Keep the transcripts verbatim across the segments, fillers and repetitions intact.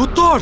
উত্তর।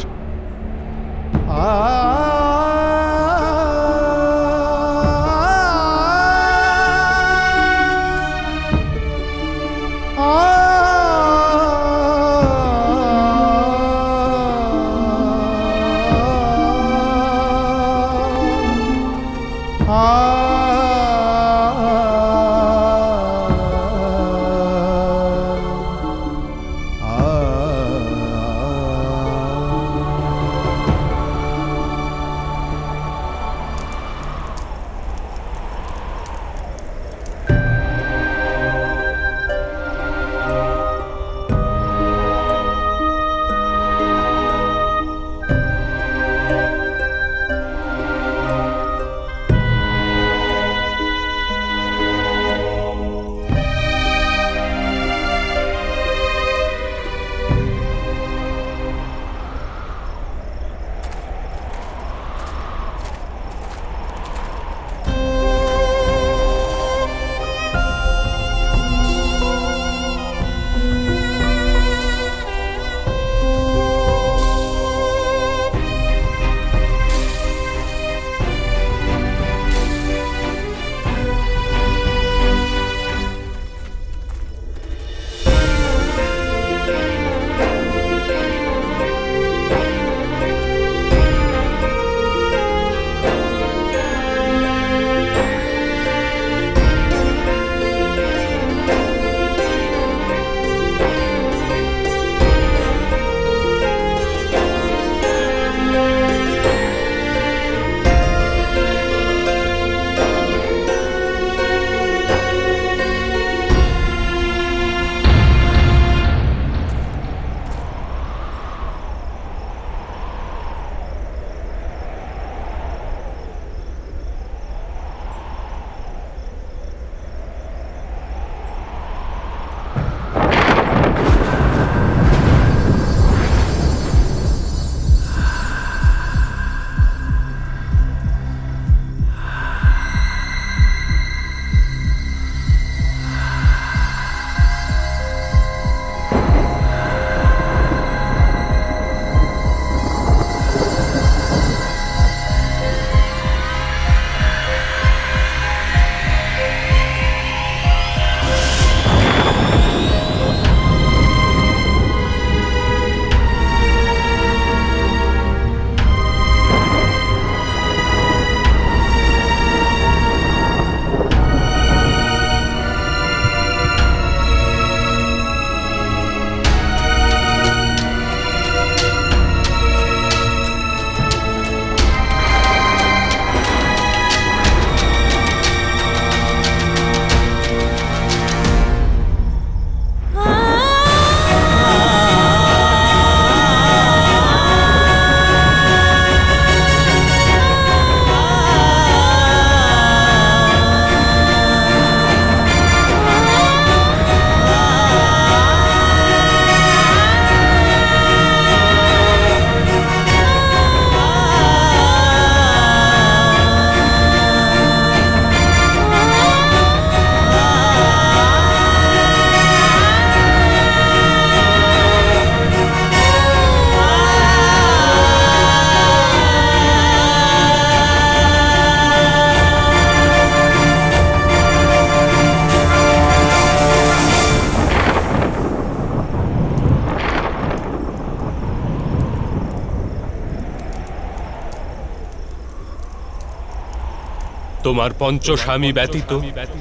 তোমার পঞ্চস্বামী ব্যতীত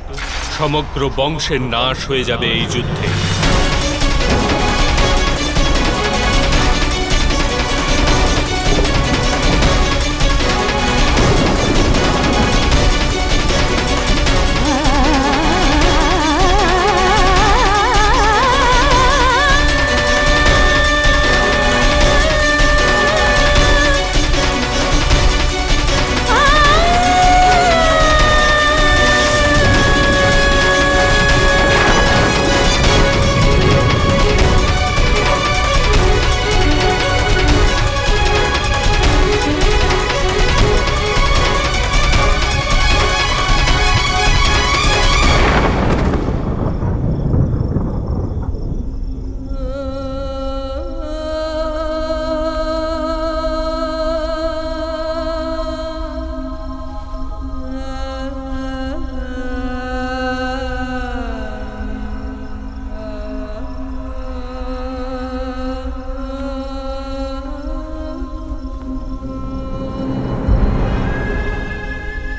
সমগ্র বংশের নাশ হয়ে যাবে এই যুদ্ধে।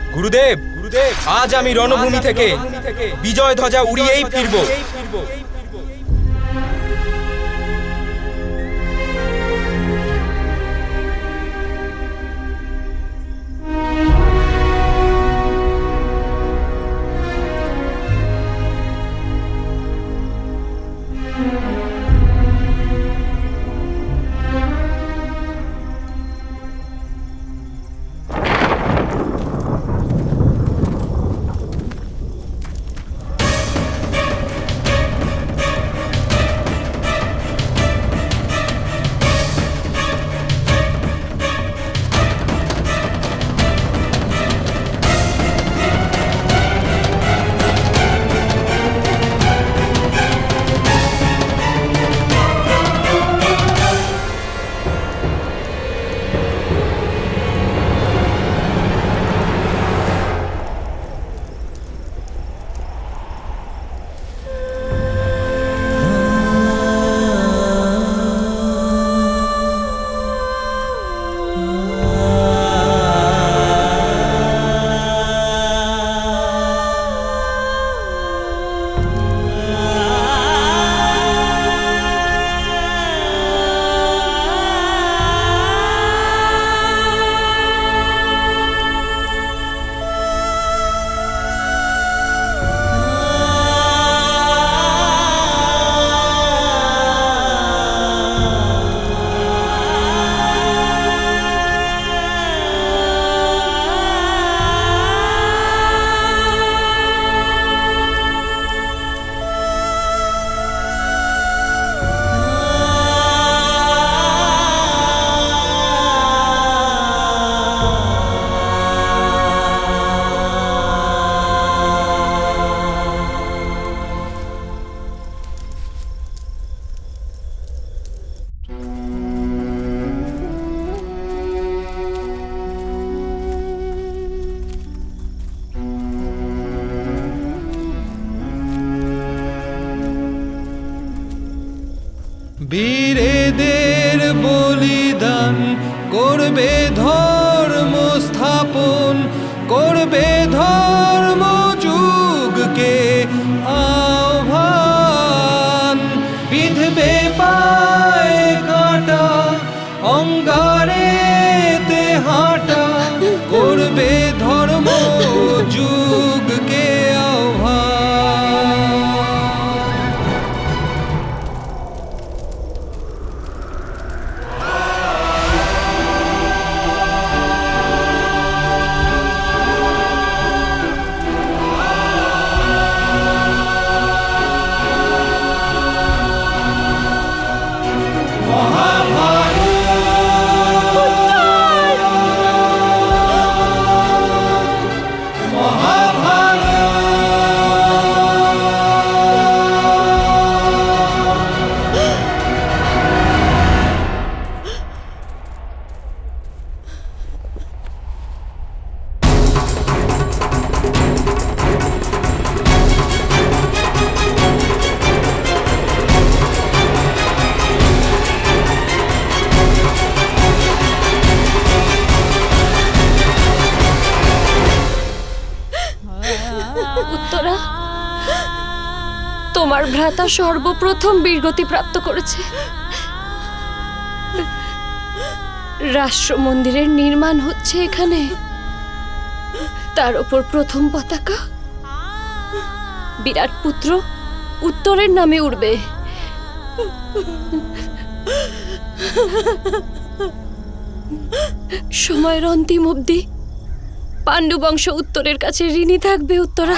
গুরুদেব, গুরুদেব, আজ আমি রণভূমি থেকে বিজয় ধ্বজা উড়িয়েই ফিরব। বীরেদের বলিদান করবে ধর্ম স্থাপন, করবে ধর্ম যুগকে আহ্বান। বিধবে পায়ে কাটা, অঙ্গারেতে হাঁটা, করবে ধর্ম যুগকে আহ্বান। উত্তরা, তোমার ভ্রাতা সর্বপ্রথম বীরগতি প্রাপ্ত করেছে। রাষ্ট্র মন্দিরের নির্মাণ হচ্ছে এখানে, তার উপর প্রথম পতাকা বিরাট পুত্র উত্তরের নামে উড়বে। সময়ের অন্তিম অবধি পাণ্ডু বংশ উত্তরের কাছে ঋণী থাকবে। উত্তরা,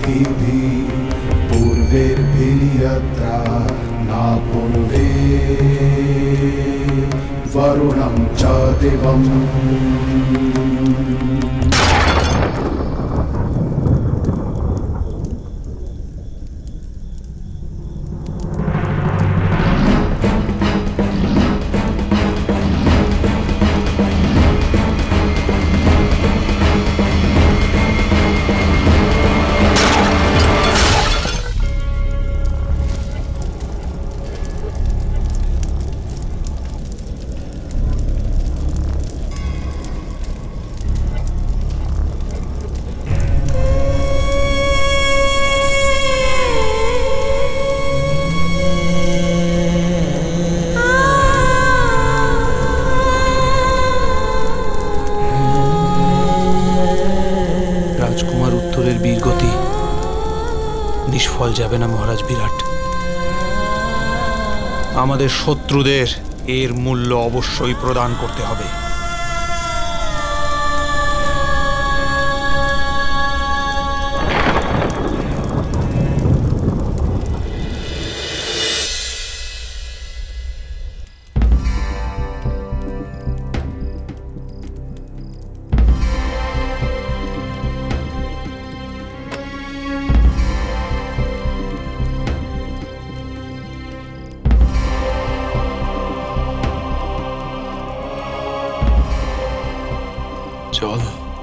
भी पूर्वेर्भिर्यत्रा न पूर्वे वरुणं च दिवम्। নিষ্ফল যাবে না মহারাজ বিরাট। আমাদের শত্রুদের এর মূল্য অবশ্যই প্রদান করতে হবে। চল।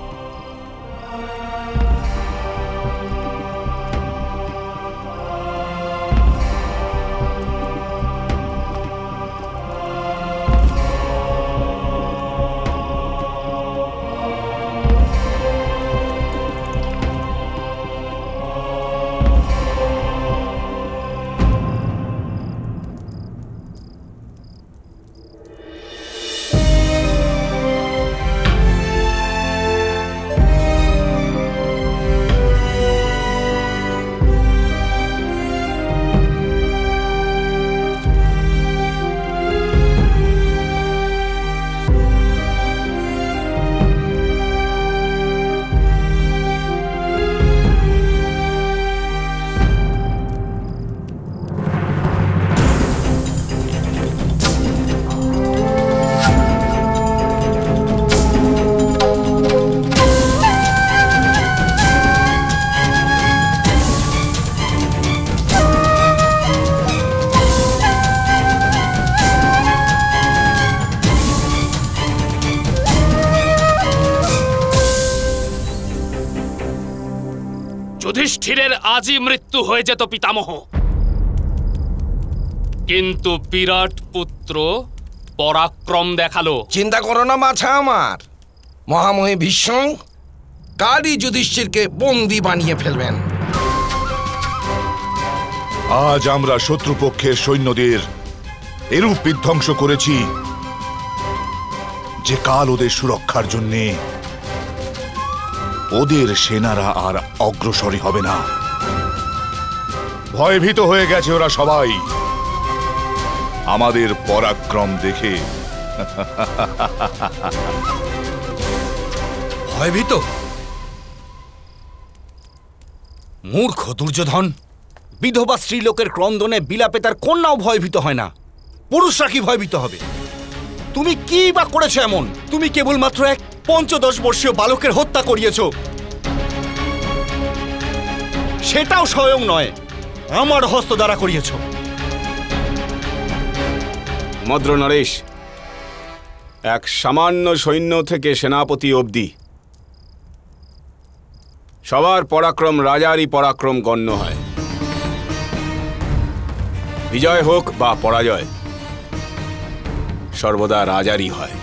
যুধিষ্ঠিরের আজই মৃত্যু হয়ে যেত পিতামহ, কিন্তু বিরাট পুত্র পরাক্রম দেখালো। চিন্তা করো না বাছা আমার, মহামহি ভীষ্ম কালই যুধিষ্ঠিরকে বন্দী বানিয়ে ফেলবেন। আজ আমরা শত্রুপক্ষের সৈন্যদের এরূপ বিধ্বংস করেছি যে কাল ওদের সুরক্ষার জন্যে ওদের সেনারা আর অগ্রসরই হবে না। ভয়ভীত হয়ে গেছে ওরা সবাই আমাদের পরাক্রম দেখে। ভয়ভীত? মূর্খ দুর্যোধন! বিধবা স্ত্রীলোকের ক্রন্দনে বিলাপে তার কন্যাও ভয়ভীত হয় না, পুরুষরা কি ভয়ভীত হবে? তুমি কি বা করেছো এমন? তুমি কেবলমাত্র এক পঞ্চদশ বর্ষীয় বালকের হত্যা করিয়েছ, সেটাও স্বয়ং নয়, আমার হস্ত দ্বারা করিয়েছ। মদ্র নরেশ, এক সামান্য সৈন্য থেকে সেনাপতি অবধি সবার পরাক্রম রাজারই পরাক্রম গণ্য হয়। বিজয় হোক বা পরাজয় সর্বদা রাজারই হয়।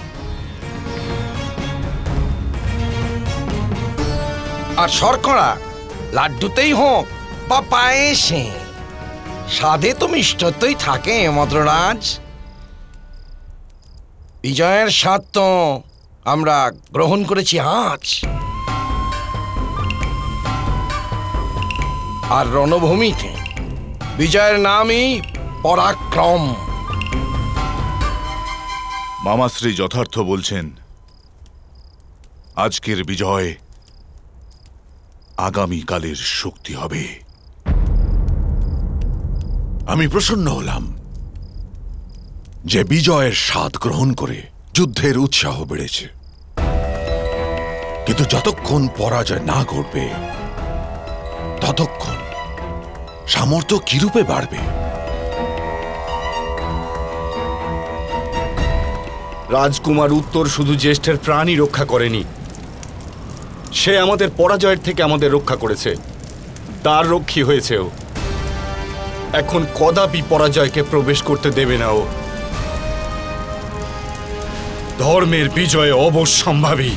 আর শর্করা লাড্ডুতেই হোক বা পায়েসে, স্বাদে তো মিষ্টত্বই থাকে মদ্ররাজ। বিজয়ের স্বাদ তো আমরা গ্রহণ করেছি আজ, আর রণভূমিতে বিজয়ের নামই পরাক্রম। মামাশ্রী যথার্থ বলছেন। আজকের বিজয় আগামীকালের শক্তি হবে। আমি প্রসন্ন হলাম যে বিজয়ের স্বাদ গ্রহণ করে যুদ্ধের উৎসাহ বেড়েছে, কিন্তু যতক্ষণ পরাজয় না ঘটবে ততক্ষণ সামর্থ্য কিরূপে বাড়বে? রাজকুমার উত্তর শুধু জ্যেষ্ঠের প্রাণই রক্ষা করেনি, সে আমাদের পরাজয়ের থেকে আমাদের রক্ষা করেছে, তার রক্ষী হয়েছে ও। এখন কদাপি পরাজয়কে প্রবেশ করতে দেবে না ও। ধর্মের বিজয় অবশ্যম্ভাবী।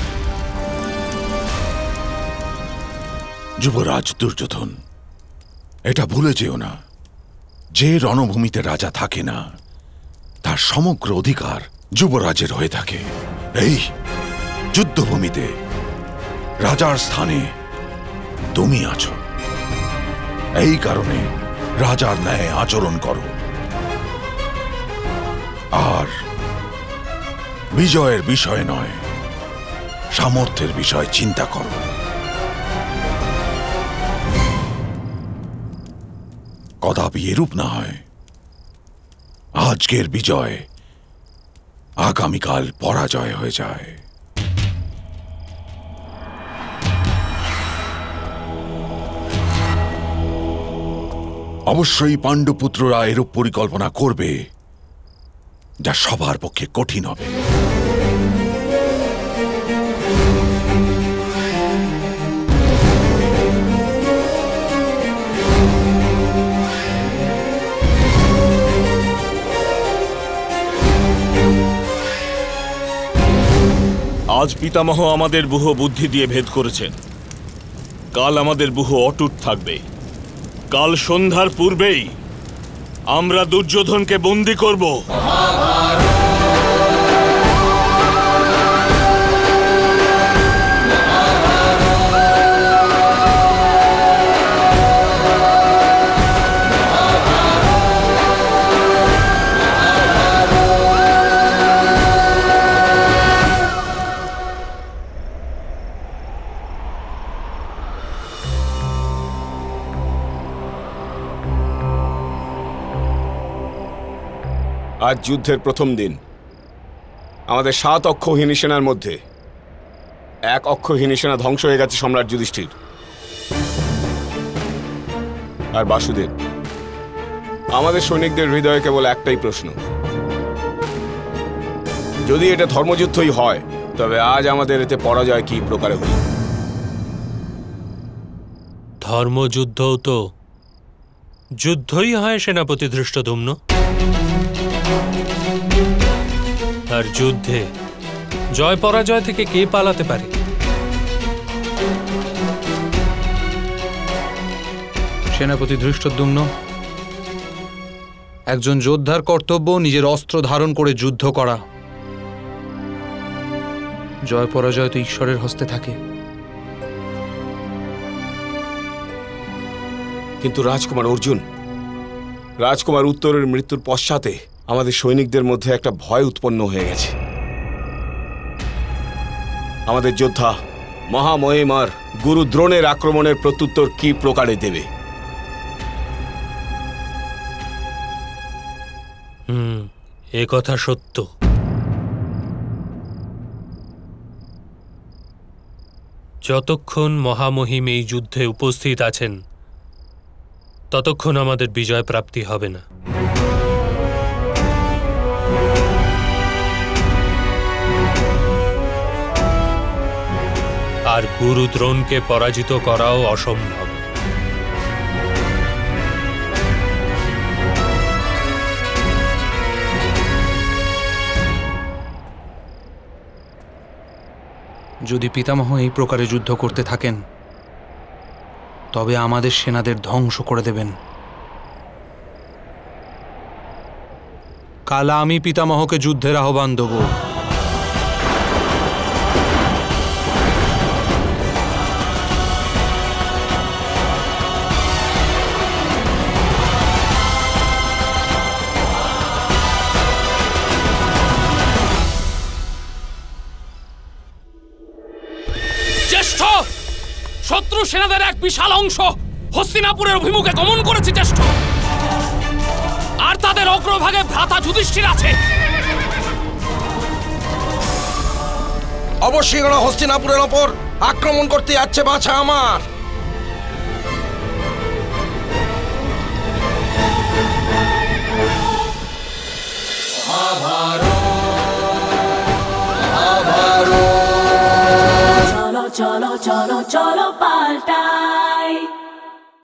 যুবরাজ দুর্যোধন, এটা ভুলে যেও না, যে রণভূমিতে রাজা থাকে না তার সমগ্র অধিকার যুবরাজের হয়ে থাকে। এই যুদ্ধভূমিতে রাজার স্থানে তুমি আছো, এই কারণে রাজার ন্যায় আচরণ করো আর বিজয়ের বিষয় নয়, সামর্থ্যের বিষয় চিন্তা করো। কদাপি এরূপ না হয় আজকের বিজয় আগামীকাল পরাজয় হয়ে যায়। অবশ্যই পাণ্ডুপুত্ররা এরূপ পরিকল্পনা করবে যা সবার পক্ষে কঠিন হবে। আজ পিতামহ আমাদের বুহ বুদ্ধি দিয়ে ভেদ করেছেন, কাল আমাদের বুহ অটুট থাকবে। কাল সন্ধ্যার পূর্বেই আমরা দুর্যোধনকে বন্দী করব। আজ যুদ্ধের প্রথম দিন। আমাদের সাত অক্ষৌহিনী সেনার মধ্যে এক অক্ষৌহিনী সেনা ধ্বংস হয়ে গেছে সম্রাট যুধিষ্ঠির আর বাসুদেব। আমাদের সৈনিকদের হৃদয়ে কেবল একটাই প্রশ্ন, যদি এটা ধর্মযুদ্ধই হয় তবে আজ আমাদের এতে পরাজয় কি প্রকারে হল? ধর্মযুদ্ধও তো যুদ্ধই হয় সেনাপতি ধৃষ্টদ্যুম্ন। আর যুদ্ধে জয় পরাজয় থেকে কে পালাতে পারে? সেনাপতি ধৃষ্টদ্যুম্ন, একজন যোদ্ধার কর্তব্য নিজের অস্ত্র ধারণ করে যুদ্ধ করা। জয় পরাজয় তো ঈশ্বরের হস্তে থাকে। কিন্তু রাজকুমার অর্জুন, রাজকুমার উত্তরের মৃত্যুর পশ্চাতে আমাদের সৈনিকদের মধ্যে একটা ভয় উৎপন্ন হয়ে গেছে। আমাদের যোদ্ধা মহামহিমার গুরু দ্রোণের আক্রমণের প্রত্যুত্তর কি প্রকারে দেবে? হুম, এ কথা সত্য। যতক্ষণ মহামহিম এই যুদ্ধে উপস্থিত আছেন ততক্ষণ আমাদের বিজয় প্রাপ্তি হবে না। আর গুরু দ্রোণকে পরাজিত করাও অসম্ভব। যদি পিতামহ এই প্রকারে যুদ্ধ করতে থাকেন তবে আমাদের সেনাদের ধ্বংস করে দেবেন। কাল আমি পিতামহকে যুদ্ধের আহ্বান দেব। শত্রু সেনাদের এক বিশাল অংশ হস্তিনাপুরের অভিমুখে গমন করেছে জ্যেষ্ঠ। আর তাদের অগ্রভাগে ভ্রাতা যুধিষ্ঠির আছে। অবশ্যই ওরা হস্তিনাপুরের ওপর আক্রমণ করতে যাচ্ছে বাছা আমার। চলো চলো চলো চলো পাল্টা